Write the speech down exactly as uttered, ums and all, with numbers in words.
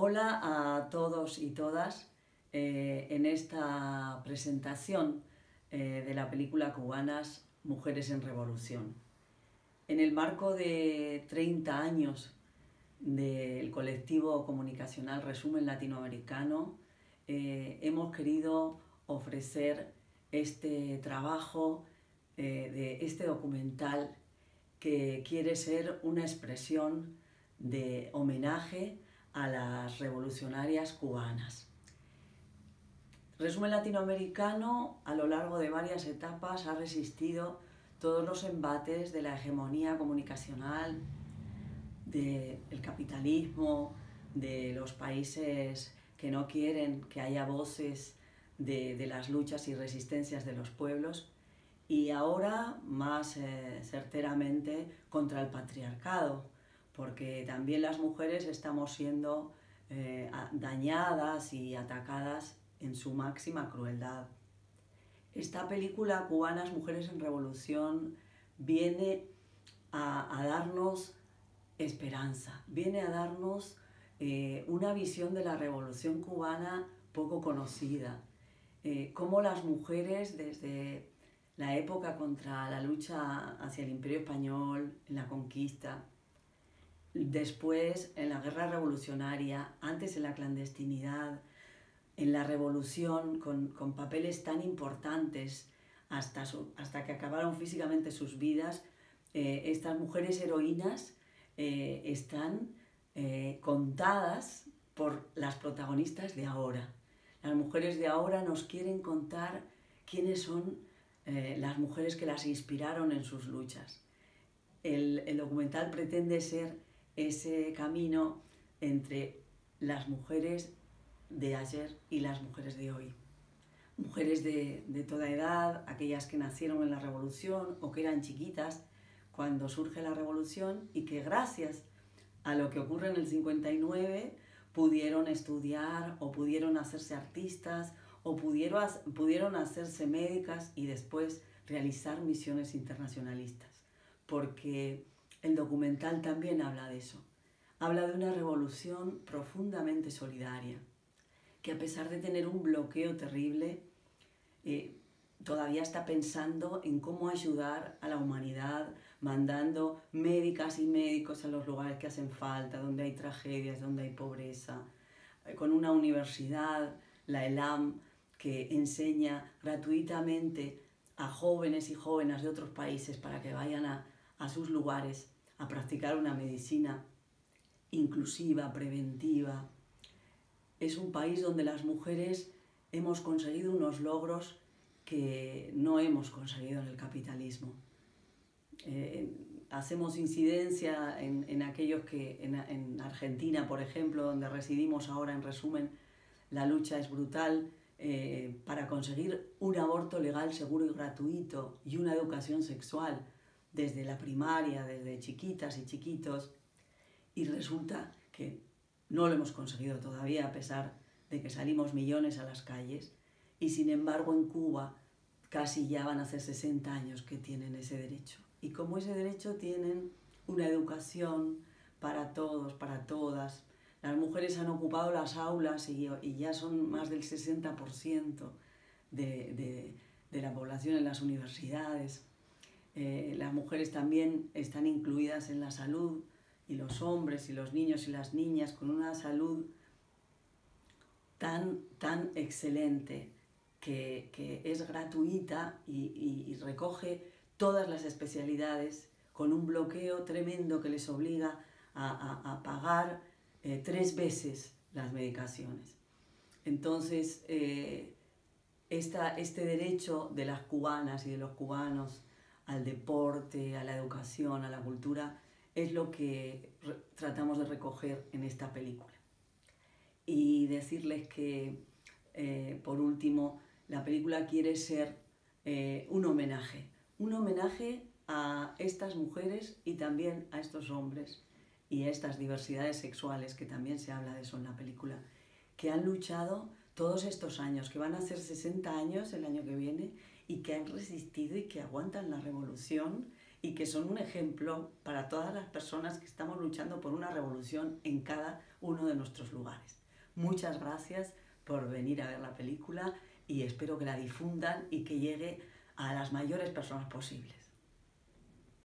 Hola a todos y todas eh, en esta presentación eh, de la película Cubanas Mujeres en Revolución. En el marco de treinta años del colectivo comunicacional Resumen Latinoamericano, eh, hemos querido ofrecer este trabajo eh, de este documental que quiere ser una expresión de homenaje a las revolucionarias cubanas. Resumen Latinoamericano, a lo largo de varias etapas, ha resistido todos los embates de la hegemonía comunicacional, del capitalismo, de los países que no quieren que haya voces de, de las luchas y resistencias de los pueblos, y ahora más eh, certeramente contra el patriarcado, porque también las mujeres estamos siendo eh, dañadas y atacadas en su máxima crueldad. Esta película, Cubanas Mujeres en Revolución, viene a, a darnos esperanza, viene a darnos eh, una visión de la revolución cubana poco conocida, eh, cómo las mujeres desde la época contra la lucha hacia el Imperio Español, en la conquista, después en la guerra revolucionaria, antes en la clandestinidad, en la revolución con, con papeles tan importantes hasta, su, hasta que acabaron físicamente sus vidas, eh, estas mujeres heroínas eh, están eh, contadas por las protagonistas de ahora. Las mujeres de ahora nos quieren contar quiénes son eh, las mujeres que las inspiraron en sus luchas. El, el documental pretende ser ese camino entre las mujeres de ayer y las mujeres de hoy. Mujeres de, de toda edad, aquellas que nacieron en la revolución o que eran chiquitas cuando surge la revolución y que gracias a lo que ocurre en el cincuenta y nueve pudieron estudiar o pudieron hacerse artistas o pudieron, pudieron hacerse médicas y después realizar misiones internacionalistas. Porque el documental también habla de eso. Habla de una revolución profundamente solidaria, que a pesar de tener un bloqueo terrible, eh, todavía está pensando en cómo ayudar a la humanidad, mandando médicas y médicos a los lugares que hacen falta, donde hay tragedias, donde hay pobreza, eh, con una universidad, la ELAM, que enseña gratuitamente a jóvenes y jóvenes de otros países para que vayan a, a sus lugares a practicar una medicina inclusiva, preventiva. Es un país donde las mujeres hemos conseguido unos logros que no hemos conseguido en el capitalismo. Eh, hacemos incidencia en, en aquellos que, en, en Argentina, por ejemplo, donde residimos ahora, en resumen, la lucha es brutal eh, para conseguir un aborto legal, seguro y gratuito y una educación sexual desde la primaria, desde chiquitas y chiquitos, y resulta que no lo hemos conseguido todavía, a pesar de que salimos millones a las calles, y sin embargo en Cuba casi ya van a hacer sesenta años que tienen ese derecho. Y como ese derecho tienen una educación para todos, para todas. Las mujeres han ocupado las aulas y, y ya son más del sesenta por ciento de, de, de la población en las universidades. Eh, las mujeres también están incluidas en la salud, y los hombres y los niños y las niñas con una salud tan, tan excelente que, que es gratuita y, y, y recoge todas las especialidades con un bloqueo tremendo que les obliga a, a, a pagar eh, tres veces las medicaciones. Entonces, eh, esta, este derecho de las cubanas y de los cubanos al deporte, a la educación, a la cultura, es lo que tratamos de recoger en esta película. Y decirles que, eh, por último, la película quiere ser eh, un homenaje, un homenaje a estas mujeres y también a estos hombres y a estas diversidades sexuales, que también se habla de eso en la película, que han luchado todos estos años, que van a hacer sesenta años el año que viene y que han resistido y que aguantan la revolución y que son un ejemplo para todas las personas que estamos luchando por una revolución en cada uno de nuestros lugares. Muchas gracias por venir a ver la película y espero que la difundan y que llegue a las mayores personas posibles.